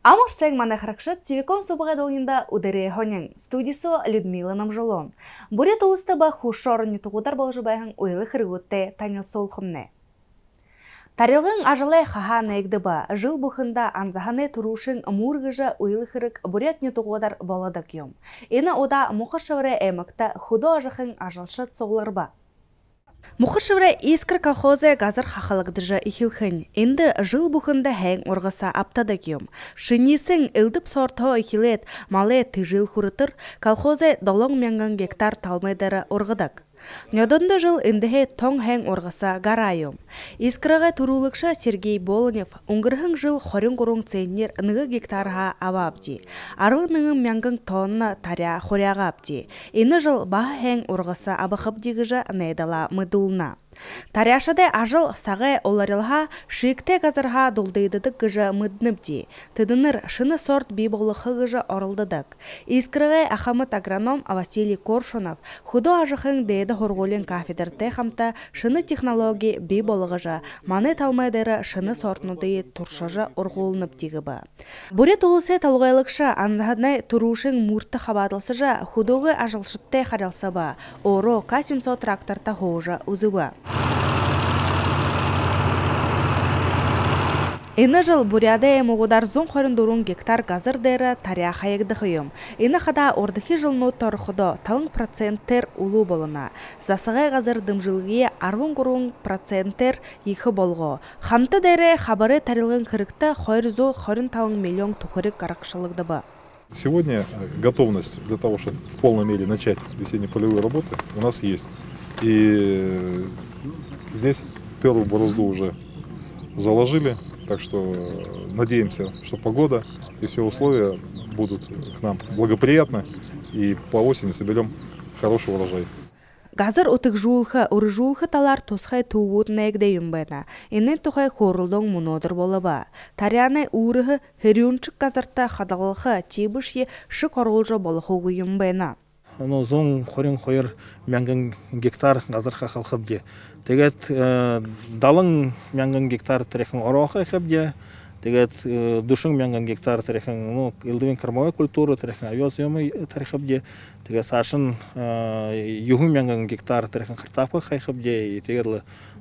Амар сәң мана харакшат Тивикон собаға долында удары хонен студису Людмила Намжолон. Бурет улыста ба хушорын тұғудар болжы байхын ойлы хыргутте танил солхымне. Тарилғын ажылай хаха нәйгді ба, жыл бұхында анзаханы тұрушын мұрғыжы ойлы хырык бурет нетуғудар боладық ем. Ені ода мұқышывыры әмікті худо ажықын ажылшыт соғылыр ба. Мұқышывыры ескір колхозы газыр хақалықдыжы ихилхын. Енді жыл бұхында әң орғыса аптадық ем. Шынесің үлдіп сорты ихилет малы тыжыл хұрытыр, колхозы долың мянган гектар талмайдары орғыдық. Нёдонды жыл индіге тоң әң орғыса гарайым. Искіріға тұрулықшы Сергей Болынев ұңғырғын жыл хорын-құрың цейнер нығы гектарға авабди. Арғы нығын мянган тонны таря хоряға абди. Ені жыл баға әң орғыса абықып дегіжі нәйдала мұдулна. Таряшады ажыл сағы оларылға шиікте газырға долдайдыдық гыжы мұдныбди. Тыдыныр шыны сорт бейболықы гыжы орылдыдық. Искіріғай ақамыт агроном Василий Коршунов худо ажықын дейді хорғолен кафедрте қамта шыны технологии бейболығыжы, маны талмайдары шыны сортныды тұршыжы орғолынып дегібі. Бурет олысы талғайлықшы анзағынай тұрушың мұртты қабадылсыжы худоғы ажылшытте қаралса ба, оро К-700 тракторта хоғыжы ұзыбы. Ені жыл буряды мұғыдар зон қорындырун гектар газыр дәрі тария қайығдықыйым. Ені қада ордықи жылны тұрқыды тауын проценттер ұлу болына. Засығай газыр дымжылғы арвын-ғырун проценттер екі болғы. Хамты дәрі хабары тарилғын қырықты қойрызу қорын тауын миллион тұқырық қарақшылықты ба. Сегодня готовность для того, чтобы в полной мере начать весенне-полевые работы, у нас есть. И здесь первую борозду уже заложили, так что надеемся, что погода и все условия будут к нам благоприятны, и по осени соберем хороший урожай. Газыр утық жуылғы, ұры жуылғы талар тосқай туғуыт нәйгдейім бәна. Енен тұқай қорылдың мұнодыр болы ба. Тарияны ұрығы херюнчық газырта қадалығы тебіші шық орылжы болығы ұйым бәна. Зон хорин хойыр мянган гектар газырға қалқып де. Тегет далың мянган гектар тәрекін ороқы қып Тегет душың мянган гектар тәрекін илдівен кормовой культуры тәрекін авиаз емі тәрекіп де. Тегет сашын юхын мянган гектар тәрекін қыртапы қайқып де. Тегет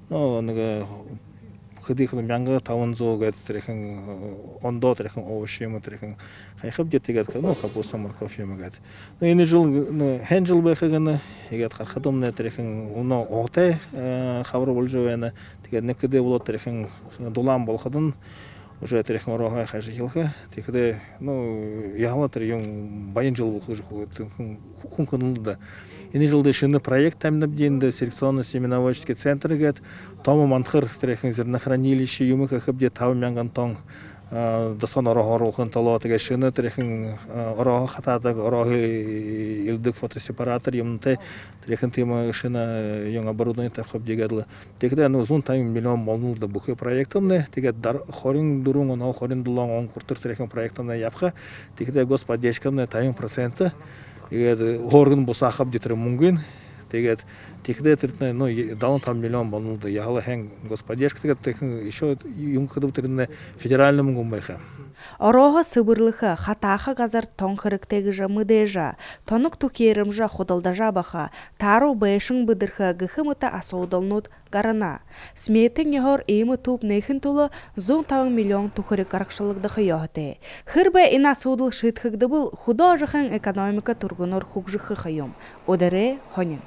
хыдыхын мянгы тавын зоғат тәрекін ондо тәрекін овощи емі тәрекін қайқып де. Тегет капуста морковь емі гәд. Ені жыл, хэн жыл бәқігіні, егет қарқыдымны тәрекін оны оғтай қабыры бол жауәні. Тегет некіде болу тәрекін дулан болқыдын, уже тәрекін ороғай қайшы келгі. Тегеде, яғылы тәрекін байын жыл болқы күнкінілді. Ені жылды шыны проект тәмініп дейінді селекционно-семеноводческий центр гәд. Тому мантқыр тәрекін зернохранилище юмы қақып де тау мянган тоң. Дасан ороғы орылғын тало теге шыны тәрекін ороғы қатадық, ороғы илдік фотосепаратор емінті тәрекін темі шыны ең оборудование тәпқып дегедлі. Тегеде ұзын тайым миллион молнылды бұқы проектымны, теге хорин дұрың, оны хорин дұлан, он күртір тәрекін проектымны япқа, тегеде господдержкамны тайым проценті, орғын бұсақып детірі мүнгін, тегеде тіртіне далын там миллион болнылды, яғылы әң господдержка тегеде еще юм қыдып тіріне федеральный мүнгін байқа. Ороғы сыбырлығы, хатақы газар тоң қырықтегі жамыдежа, тонық түкерімжа қодалдажа баха, тару бәйшің бұдырғы ғықымыта асаудалнуд гарана. Сметің ехор емі туп нейхін тұлы зон тауын миллион түкірі қарақшылығдығы яғыты. Хырбә ина судыл шытқыгды бұл худо жықын экономика тұрғыныр хуқжықы қайым. Одары хонен.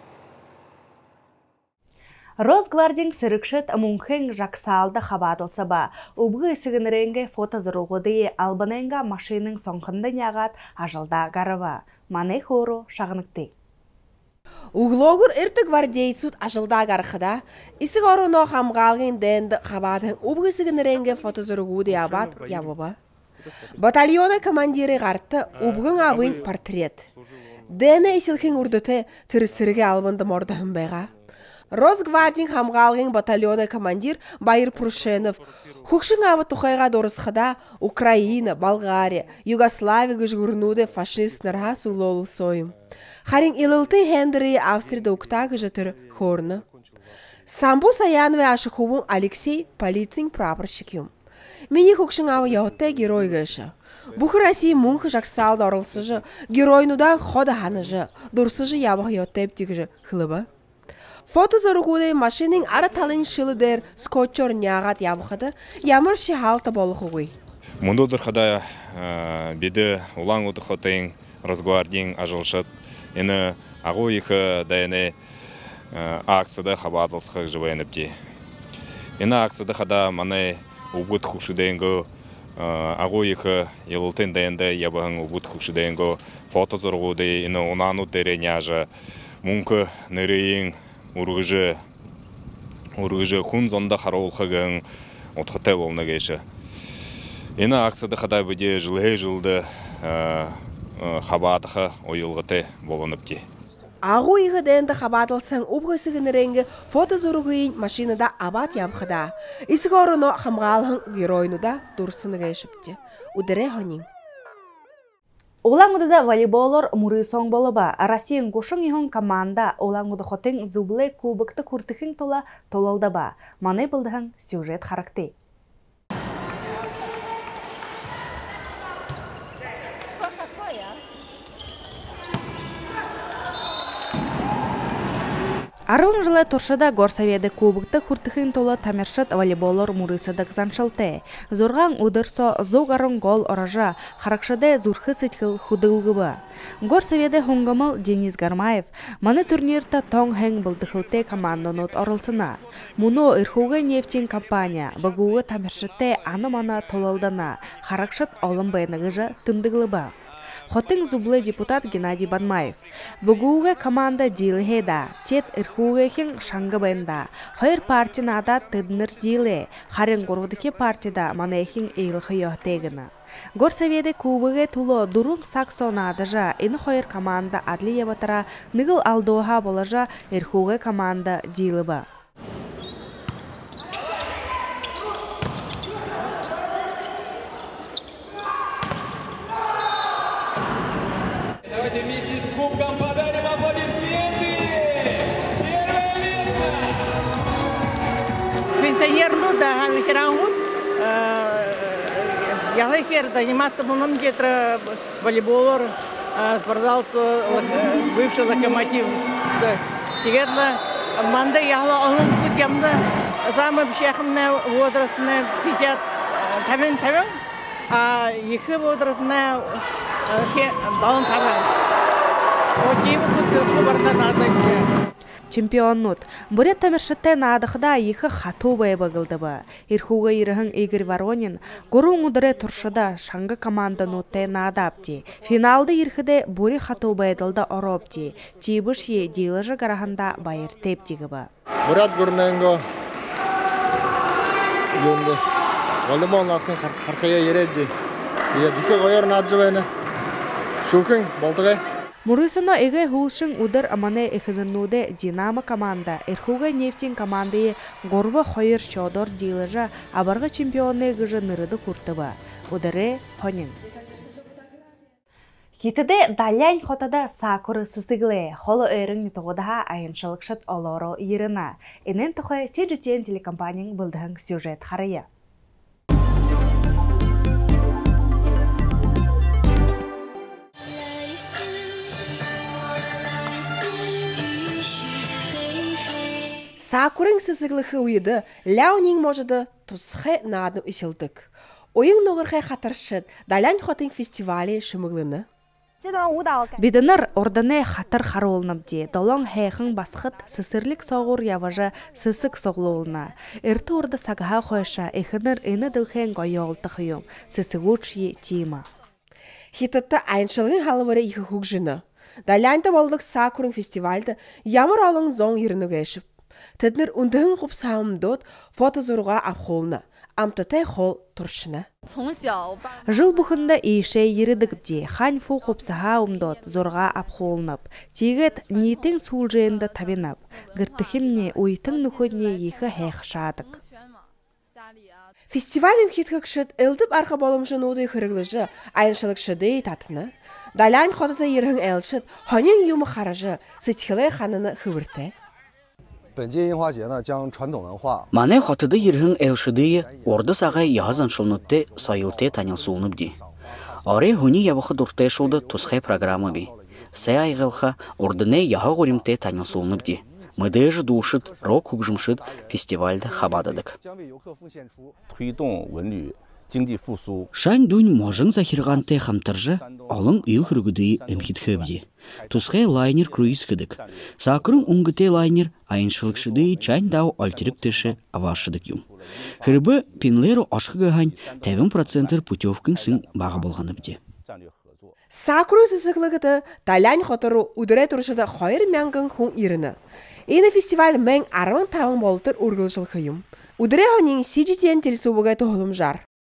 Росгвардинг сырыкшыт мунхен жаксалды хабадылса ба, убғы сігініренге фотозырығыды албаненга машинның соңқынды няғат ажылда гарыва. Маны хору шағыныкты. Углогур эрті гвардейцут ажылда гарқыда, ісік орыно қамғалғын дәнді хабадың убғы сігініренге фотозырығыды абад ябыба. Батальоны командиры ғарты убғын абын портрет. Дәні есілкен үрдіті түрісірге албынды мордығын байға. Росгвардинг хамғалғын батальоны командир Байыр Пуршенов хукшың авы тұқайға дорысқыда Украина, Болгария, Югославия күжгірнуді фашистнарға сұлолы сойым. Харин илылты хендері Австрияда ұқтағы жытыр хорны. Самбу Саяновы ашықуын Алексей Полицин прапорщик юм. Мені хукшың ау яотте герой гэші. Бұхы Россия мұңқы жақсалды орылсыжы, геройнуда хода ханыжы, дұрсыжы ябық яоттеп дегіжі хылыбы. Фото зоруғуды машинның ара талын шылыдер скотчор няғат ябықыды, ямыр ши халты болық ұғый. Мұнды дұрқада беді ұлаң ұтықытың разгвардин ажылшыт, ені ағу иқы дайыны ақсыды қабадылсықы жывайыныпті. Ені ақсыды қада маны ұбыт құшыдайынғы ағу иқы елілтен дайынды ябығын ұбыт құшыдайынғы фото зоруғуды ені ұнану дәрі няжы, мұңқы нөрейін ұрғыжы құн зонда қарауылқығын ұтқыты болны кеші. Ені ақсыды қада бүде жылды қабадықы ойылғыты болыныпті. Ағу иғы дәнді қабадылсың ұбғысығын рәңгі фото зоруғыйын машинада абат ябқыда. Исігі орыны қамғалығын геройнуда дұрсыны кәшіпті. Удыре хонин. Олаңудыда волейболор мұрый соң болыба. Россиян қошың ең команда олаңуды хотың зублы кубыкты күртіхін тола толалда ба. Маны бұлдығын сюжет характы. Арың жылы Торшада Горсоведы кубыкты күртіхін толы тамершыт волейболор мұрысыдық заншылты. Зорған удырсо зоғарын гол оража, харакшады зурхы сытхыл худылғыбы. Горсоведы хонгамыл Денис Гармаев, маны турнирта тоң хэң бұлдықылты командонот орылсына. Муно ирхуғы нефтин компания, бұғуғы тамершытты аны-мана толалдана, харакшыт олым байнығыжы тымдығылыбы. Хотың зублы депутат Геннадий Банмаев. Бұғуға команда дилі хеда, тет ирхуға хен шаңғы бәнда. Хайыр партияна ада тыдныр дилі, харин ғорғдыке партияда манайхин ейліғі йоқтегіні. Горсоведе кубыға тұлы дұрын саксона адыжа, іні хайыр команда адлі ебатара нығыл алдуға болажа ирхуға команда дилі ба. Давайте вместе с кубком подарим аплодисменты! Первое место! Пенсионерну да ветерану я хер заниматься мном где-то волейболор продал бывший локомотив. Теперь манда яхла он кутямда самым шехмна возрастная 50 тавен, а их возрастная балын таба. Чемпионнут. Бурят тамершытты надықда екі хату бай бағылдыбы. Ирхуға иріғын Игорь Воронин, ғұрын ұдыры тұршыда шаңғы команда нутты надапти. Финалды ирхіде бұри хату байдылды оропти. Тибіш е дейліжі қарағанда байыр тептігібі. Бурят ғұрынайынғы үйінді. Волейбол атқын қарқая ереді. Дүкі ғойыр наджы бәйні. Шукын, болдығы. Мұрысыны еге хулшын ұдыр аманы екінінуді Динамо команда, Ирхуға нефтин командайы ғорвы қойыр шодор дейліжі абарға чемпионы ғыжы нырыды құртыбы. Ұдыры хонин. Хитіде далян хотада сакуры сысыглы, холы өрің тұғыдаға айыншылықшыт олору еріна. Енен тұқы CGTN телекомпанияң бұлдығын сюжет харайы. Сакурың сысыглығы ұйыды, ләунің можыды тұсқы надым үсілдік. Ойың нұғырғай қатаршыд, далян хотың фестивалі шымығлыны. Бидінір орданы қатар қаруылынымде, долон хайқын басқыт сысырлік соғыр яважы сысық соғылуылына. Әрті орды сағыға қойша, әхінір әні ділхен ғойолты қиым, сысығучы тима. Хитатты айыншылығын халывары екі хук жыны. Далянды болдық Сакурың фестивальды ямыр алың зоң ерінігі әшіп. Тәдмір үндігін құп сауымдот фото зұрға апқолына. Амтатай қол тұршына. Жыл бұхында ейше ерідігіпде, хан фу құпсаға умдот зорға апқолынып. Тегет нетің сул жайында табинып. Гіртіхімне ойтың нүхідне екі хайқшадық. Фестивалім хиткікшіт әлдіп арқа болымшын оды қырғылыжы айыншылықшыды татыны. Далян қотыты ерің әлшіт, ханен юмы қаражы, сетхілі қаныны хывырты. 本届樱花节呢，将传统文化。 Mane hatıda yirhin elşidiye orda sağa yazan şulnutte sayılte tanıl sulnubdi. Ore huni yabıxı durte şulda tusxay programı bi. Se ayğılxa ordine yaha gorimte tanıl sulnubdi. Mıdejı duşıt, rok hugjumşıt festivalde xabadadık. 推动文旅经济复苏。 Şayn dün mojın zahirgante xamtırjı, alın ıyıl hürgüdüyü emhit xöbdi. Tusxay liner cruise kıdık. Sakırın ungıte liner ayınşılıkşıdığı çayn dav alterik tışı avaşıdık yum. Hırbı pinleru aşkı gıhan 70% putevkın sın bağı bolğanıbdi. Sakuru sısıklıgıdı Dalyan xotoru udure turşuda xoyır мянгын хүн иріні. Ені фестиваль мен 10 болтыр ургылшыл қыйым. Удure хонин сижитен телсубыға тоғылым жар.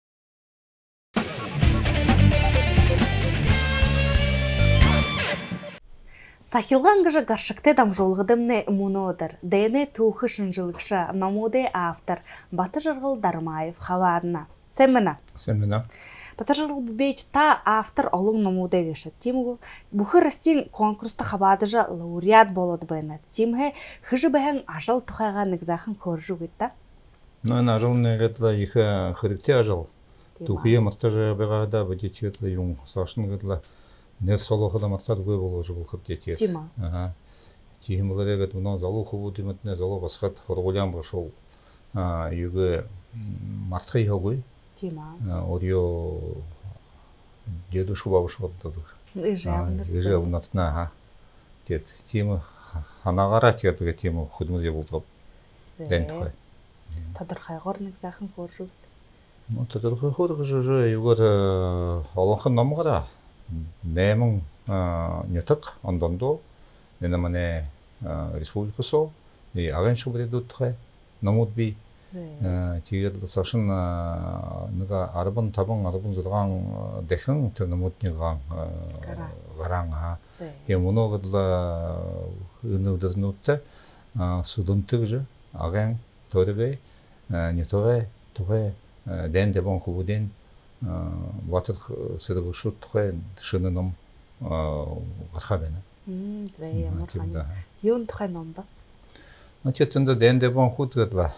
Сахилган гыжы гаршыкте дамжолғыдымне мунодыр. Дэне тухы шынжылыкшы намуде автор Батыр Жырғыл Дармаев хавадына. Сэмміна? Сэмміна. Батыр Жырғыл Бубейч та автор олың намуде гышы. Тимгу бұхы растин конкурста хавадыжа лауреат болуды бәйні. Тимге хыжы бәйін ажыл тұхайға нігзахын көржу гетті? Ну, ажыл негетла ихе хырыкте ажыл. Тухые мақтажа бәғада бәдеті гетла юң сашын гетла. Нет солоха да мартад гой болу жыл хып детет. Тима. Ага. Тихим ларегат мына залу хубу диметне залу басхат хорголям башол. Юге мартхай хогой. Тима. Орио дедушку бабушку дадык. Иже унатна, ага. Тет тима ханагара тетге тима худмуде булдып. Дентхай. Тадырхай горник захын көржү. Ну тадырхай хоргыжы югар алахын намгара. Немын нетак андондо ненамане республикасо и агеншо бредутхай намуд би тигер сашын нга арбан табан арбан зурган дехин тенамуд ниган гаранга емуно гадла өнөдөрнүтте судунтыгжы аген төребе нетове тове ден дебон хубуден Ватыр сыргы шут тухай шыныным гатхабена. Зайя мурхани. Юн тухай номба. Начетинде денде бон хут гатла.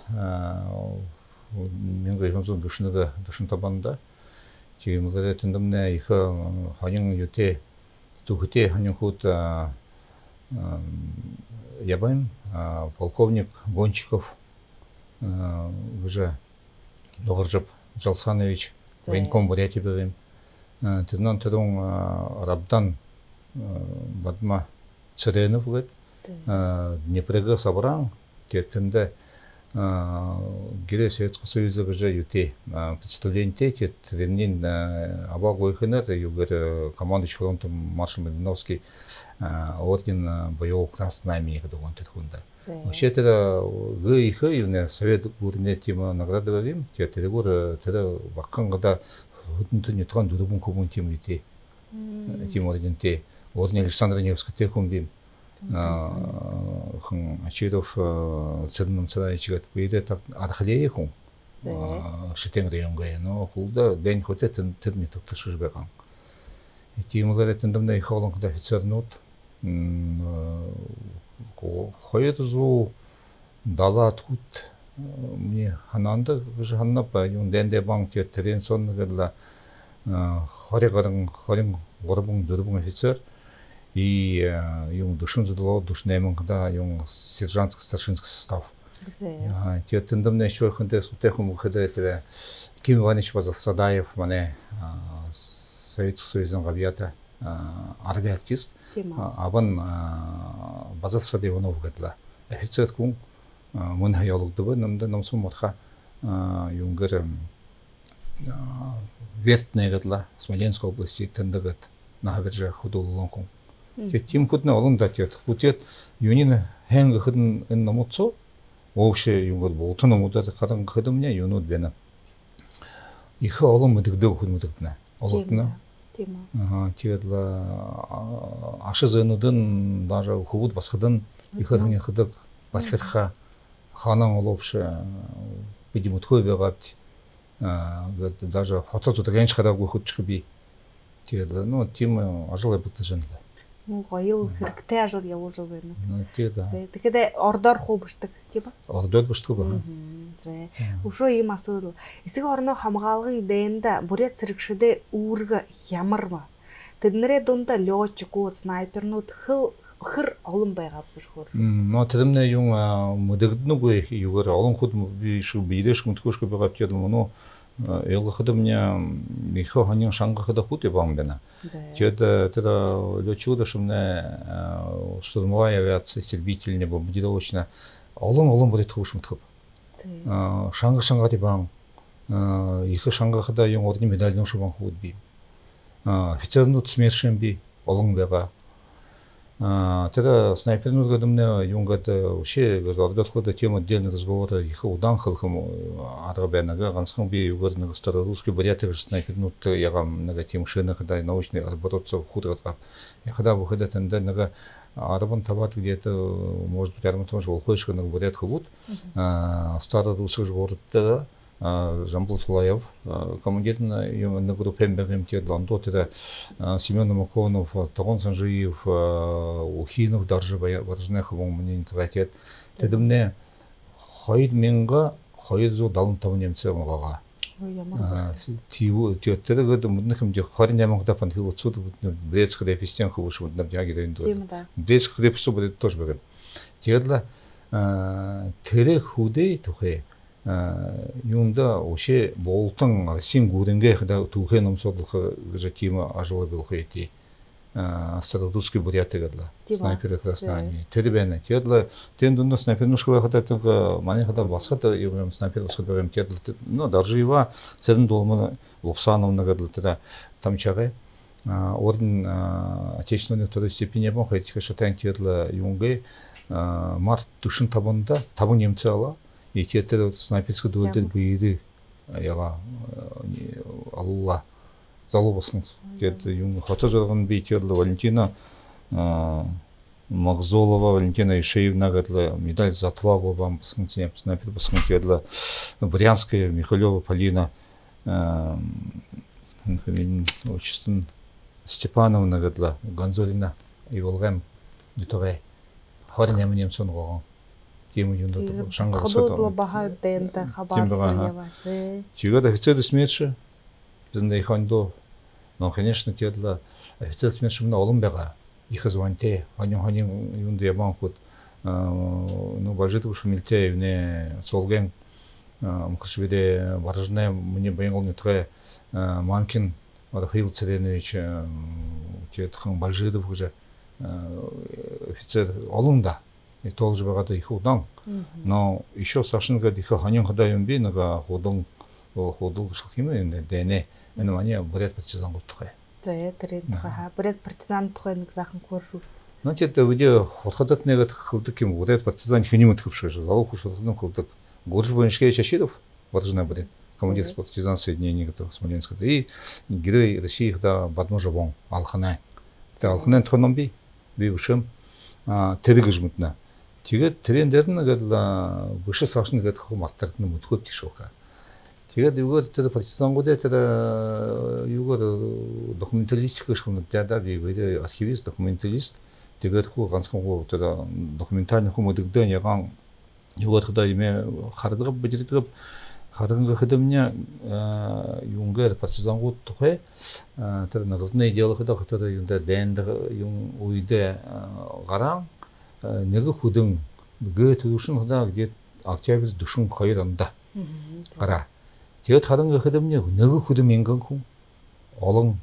Менге жонзун душныга душын табанда. Чимлере тиндемне иха ханин юте тухте ханин хут ябайм полковник Гончиков уже Ногоржеп Жалсанович военком Бурятии бевим. Тизнан тедон Рабдан Бадма Церенов гет. Днепрега собран. Тетинде Гире Советского Союза уже юте представление тет тренин абагой хенер югер командующий фронтом маршал Малиновский орден боевого красного знамени кадогон тетхунда. Вообще это гыйхы юне совет гурне тема награды бевим. Тетегур теда баккангада хутунтуни тран дудубун кубун тему юте. Тему орден те орден Александра Невского техумбим. Хэн Ачиров цэрным цэрайчигат бийдэ так архлее хүн шитэн районга но хулда дэн хотэ тэрний тогтошж байгаа. Тимлэр тэндэмнэ их олон офицернууд 270 хут мне хананда гж ханна ба юм дэнде банк тэрэн сон гэдла хоригорын горбун дөрбун офицер и yung душын зудло душнемын когда yung сержантский старшинский состав. Те тендемне еще хунде сутехум хедете Ким Иванович Базасадаев мане Советский Союзның авиата авиатист абан Базасадаев Иванов гэдла офицер кун мөн хаялыгды бу намда намсум морха юнгер вертне гэдла Смоленской области тендегет нахаберже худуллон кун Тим худна олон датет. Хутет юнин хэнг ходн эн намуцо. Вообще юнгод болтон намудат хадан ходомня юнод бена. Их олон мыдыгды худмыдыкна. Олотна. Тема. Ага, тиедла ашызынудын даже хубут басхадан ихадын хадак бачфетха ханан олопше бидимут хойбегапт. Даже хотот генч хадагу худчкби. Тиедла, ну тим ажылай бутыжынла. Гоёл хэрэгтэй ажил явуулж байна. Тэгээд Тэгэхээр ордоор хубшдаг тийм ба? ордод бушдаг байна. За. Өшөө ийм асуудал. Эсэг орны хамгаалгын дэнд бүрээд сэргшдэ үүрэг ямар ба? Тэднэрээ дунд лёжгүй снайпернууд хөр олон байгаа бишхөр. Но тэрэмнэ yung модэгднүгүй юугаар олон худ би шүү бидэш мөтгөшгөө байгаа гэдэг мөн ялгахад меня ихо ханин шангахад худ явам байна. Тэгээд тэр лёчууда шумне штурмовая авиация истребительная бомбардировочная олон бүрээд хөвшмөтгөв. Шангахад иван их шангахада yung ордны медальны шуман худ би. Офицернууд смершэн би олон байгаа. Тогда снайпернууд гадымны юнгад вообще разработала тему отдельный разговор их удан хылхым арабянага ганцхан би югар нэг старорусский буряты снайпернууд ягам нэг тем шинах да научный работа худратга яхада выхода танда нэг арабан табат где-то может быть арабан тоже волхойшка нэг бурят хубут старорусский городта Жамбул Фулаев, командир на группе МБМТ Ландо, это Семен Маконов, Тарон Санжиев, Ухинов, даже Важнех, мне интернет. Это мне ходит менга, ходит за далн там немцы много. Тиву, это говорит, мы нахем где хорин я могу допан хил отсюда, брецкая дефистен хубуш, вот на бяге дойду. Брецкая дефистен будет тоже берем. Теперь тере худей тухе. Юнда вообще болтың син гуренге хада тухе номсодлыхы же тема ажылы билхети старорусский буряты гадла снайперы красные тербене тедла тендунда снайперну школа хада тынга мане хада басхата еврем снайпер басхата берем тедла ну даже его цеден долмана лупсановна гадла тада там чаге орден отечественной второй степени бон хайтика шатан тедла юнге март тушин табында табын немцы ала и те снайперский дуэлден бүйді яға алула залу басыңыз. Деді юң хата жырғын бейтерлі Валентина Мағзолова, Валентина Ишеевна ғадылы медаль за отвагу вам басыңыз, снайпер басыңыз деді Брянская, Михалева, Полина отчествен Степановна ғадылы Гонзорина, Иволғем, Дютоғай, Хорин емінем сон ғоған. Тему юнда шанга сходу баха дента хабар чего-то офицеры смерши bizde ихандо но конечно тедла офицер смерши мына олым бага их звонте ханин юнда ябан ход ну бажитов шумилтеевне солген мхшбеде важная мне байнгол тре манкин Рафаил Царенович тетхан бажитов уже офицер олымда и тоже богатый их удан, но еще сашинга диха ханин хадаем би нага ходун ходул шахиме дене энвания бред партизан гутхай. Да это бред партизан тухай нэг захан көршүү. Но это видео хотхатат негат хылдык ким бред партизан хиним тхипшэ залу хушатным хылдык горжбоншке чаширов важна бред командир партизан соединения готов Смоленска и герой России да Бадможабон Алханай. Это Алханай тхоном би бившим тэрэгжмэтна тэгээд трендерн гадла выше сашны гад хум аттартны мутхот тишулха. Тэгээд югод тэр партизангууд тэр югод документалистик шхунд да би архивист документалист тэгээд хуу ганцхан хуу тэр документальны хум өдөгдөн яган югод хада име хардгып бижирдгып харганга хэдэмня юнгэр партизангууд тухай тэр нагрудны дело хада хата юнда дэнд юм уйдэ гаран нэг хүдэн гэ түшин хада где октябрь түшин хоёр анда гара тэгээд харанга хэдэмня нэг хүдэм ингэн хүн олон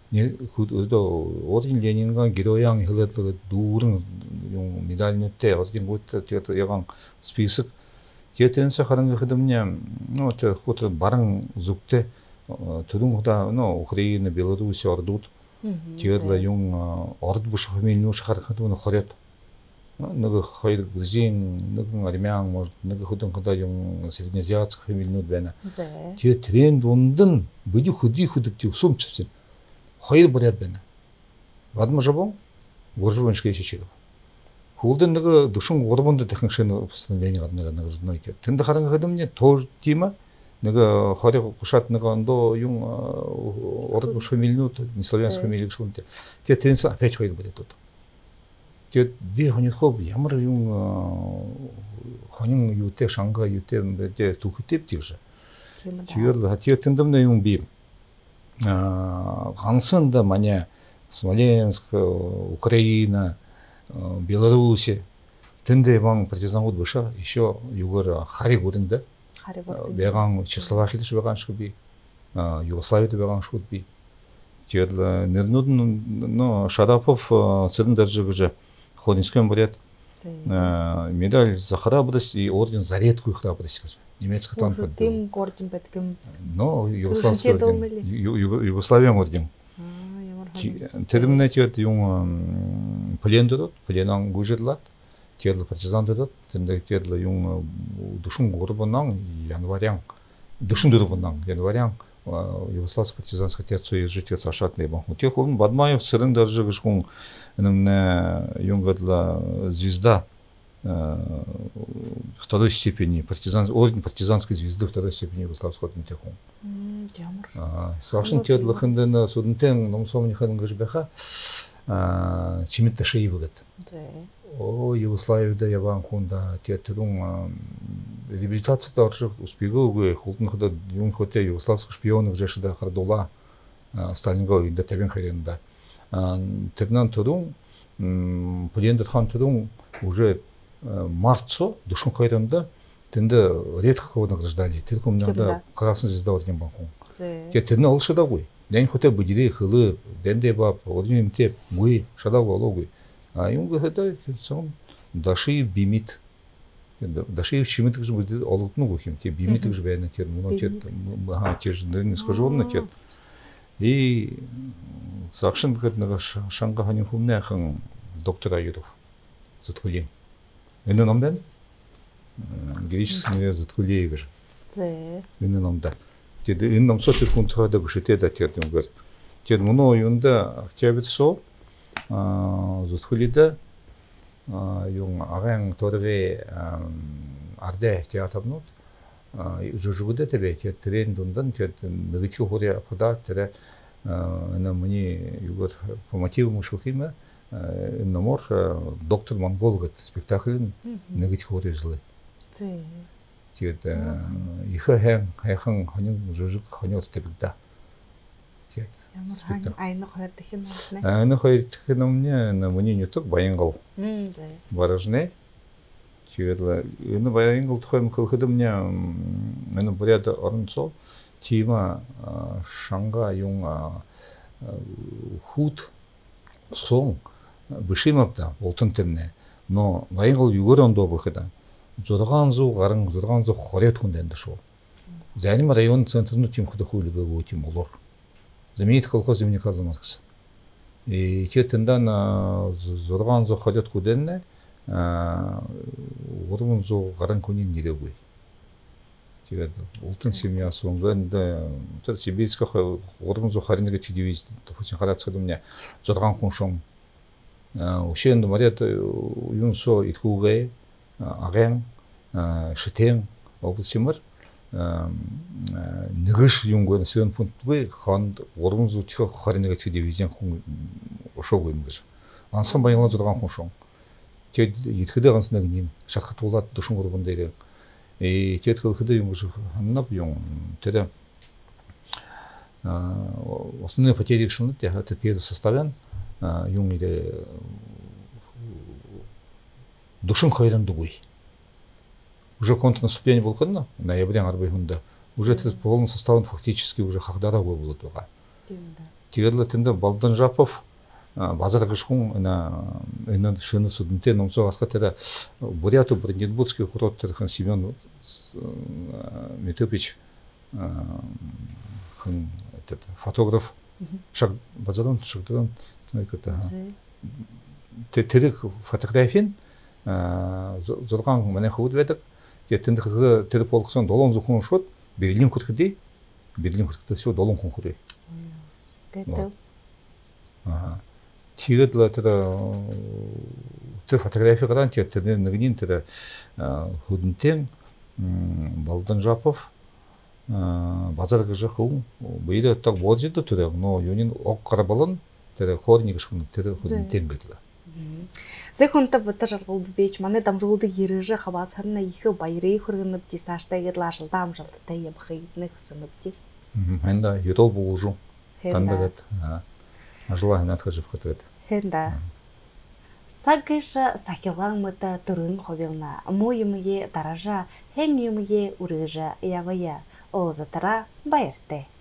орден Ленинган героян хэлэдлэг дүүрэн юм медальнуудтай орденгууд тэгээд яган список Тетенсе харанга хэдэмня ну тэр хот баран зүгтээ түрүүн хада ну Украина Беларусь ордууд тэгээд л юм орд буш фамилиуш харахад нь хорят нэг хоёр грузин нэг армян может нэг хөдөн хада юм среднеазиатск фамилиуд байна. Тэгээд тренд дунд бүди хөдөв сумчсэн. Хоёр буряд байна. Бадможабон горжбоншке шичиг. Хулдын нэг дүшин 3 техникшн постановление нэг зной. Тэнд харанга хэдэмня тоор тима нэг 20 гушат нэг ондо юм орд буш фамилиуд, не славянск фамилиуд шунте. Тэгээд тэрнээс опять хоёр буряд. 저 비혼이고 ямар yung 혼용 유태 상가 유태 때 두크팁 지그서 지금 하티어 튼덤네 yung 비 강선다 만약 Смоленск, Украина, Беларусь, тендебан партизан год баша еще югор хари годында беган Чехословакияда беган шуби Югославияда беган шуби тедла нернудн но Шарапов цирн даже уже ходинском бурят медаль за храбрость и орден за редкую храбрость немецкий танк тем орден беткем но югославский орден Югославия орден Терминатор yung плендерот, пленан гужедлат, терлы партизандерот, тендек терлы yung душун горбанан январян, душун дурбанан январян югославский партизанский терцу и жития сашатный банку. Тех он Бадмаев сырын даже гышкун yung гадла звезда второй степени орден партизанской звезды второй степени югославского комитета. Сашын терлы хындын судынтен номсомни хын гышбеха чимит таши выгод. О Югославияда ябан хунда театрун реабилитация тоже успевал бы хултын худа юн хоте югославских шпионов же шуда хардола Сталинго инда табен харенда. Тернан турун плендер хан турун уже марцо душун хайранда тенде редко награждали. Тирком надо красная звезда орден банку. Те терна ол шада гой. Ден хоте будири хылы денде баб орден теп гой шада гологой. А юм гыта сон даши бимит. Даши чимит же будет олутну гохим. Те бимит же бена тер муно тер те же не скажу на тер. И сакшин гытнага шанга ханин хумне хан доктор Аюров. Затхулин. Энэ номден греческий затхулеевер. Энэ номда. Теде энэ номсо тэрхунтхада бушетеда тердим гэр. Тед муно юнда октябрьсо затхулида yung аган торве арде театрнут жужугуда тебе те трендундан те нагичу хоря худа тере на мне югор по мотиву мушухима номер доктор Монголгат спектакль нагичу хоря злы. Тед иха хэн ханин жужуг ханёр тебда. Айны хойрдыхын насне. Айны хойрдыхын мне на мне не только баянгал. Баражне. Тиедла. Энэ баянгал тхойм кылхыды мне энэ буряда орнцо тима шанга yung худ сон бышимапта олтын темне. Но баянгал югорон до быхыда. Жодганзу гарын жодганзу хорет хунденде шо. Заним район центрну тим худы хуйлыга гутим олор. Заменит колхоз имени Карла Маркса. И те тендан зорган зо ходят куденне, орун зо гаран кунин нирегуй. Тиред ултын семья сонган да тер сибирска орун зо харинге тидивиз допустим харатска думня зорган куншон. Ушен марет юнсо итхуге аген шитен облсимер нэгш юнгон сен пунктгүй хан орон зүтхө харинага дивизион хүн ошоогүй юм гэж. Ансан баянлаа зургаан хүн шон. Тэд итгэдэ ганц нэг юм шатхатуулаад душин гурван дээр тэд хэлхэдэ юм гэж ханнап юм. Тэд основные потери шон это первый составен юм иде душин хайран дугуй. Уже контрнаступление было ходно, ноября арбайхунда. Уже этот полный состав фактически уже хахдара было туга. Тигерла тенда Балдан Жапов базар гышкун на шины судынте номсо асхатера буряту Бранденбургский хурот терхан Семен Метыпич этот фотограф шаг базарон шагдан это терек фотографин зорган мене худ ведек Тенде тенде полксон долон зухун шот Берлин куткыды все долон хунхуды. Ага. Тигедла те фотография гарантия тенде нагнин теде худнтен Балдан Жапов базар гыжаху быйда так бодзида теде но юнин ок карабалын теде хорник шкын теде худнтен бетла. Зехонта бата жаргыл бич маны дамжулды ережи хабасарна ихе байры хургынып ди саштаги лашыл дамжалды тайып хыйтны хсынып ди. Хэнда ютол булжу. Тандагат. Ажлахна тхажып хатыт. Хэнда. Сагыша сакилангмыта турын ховилна. Моюмге таража, хэнюмге урыжа явая. Озатара байрте.